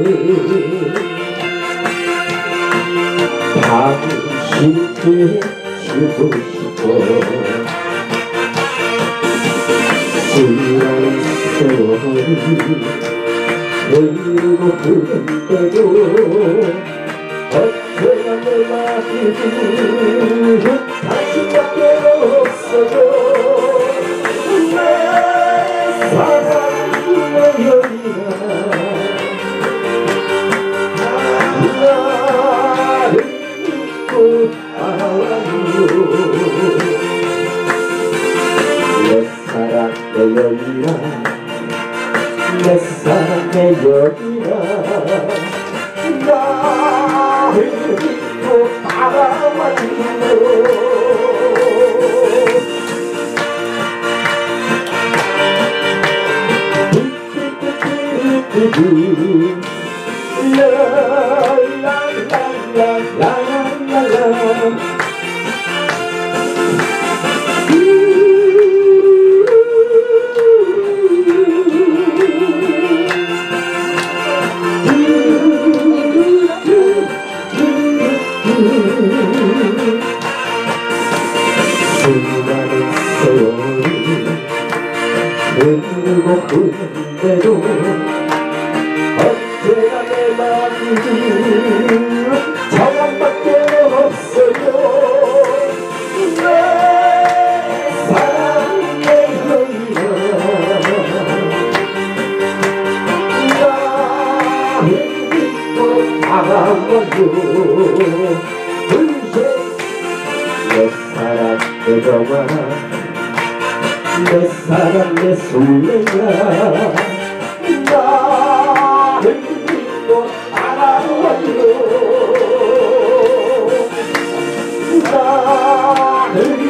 당신께 주고 싶어 지난 세월이 흐르고 흐른데도 언제나 내 마음은 당신밖에 없어요 내 사랑 내 여인아 나를 믿고 알아요 내 사랑 내 여인아 내 사랑 내 여인아 나를 믿고 따라와요 수많은 세월이 흐르고 흐른데도 언제나 내 마음은 저만밖에 없어요 내 사랑 내 여인아 나를 믿고 바라봐요 내 사랑 내 정아 내 사랑 내 술래야 나를 믿고 따라와요 나를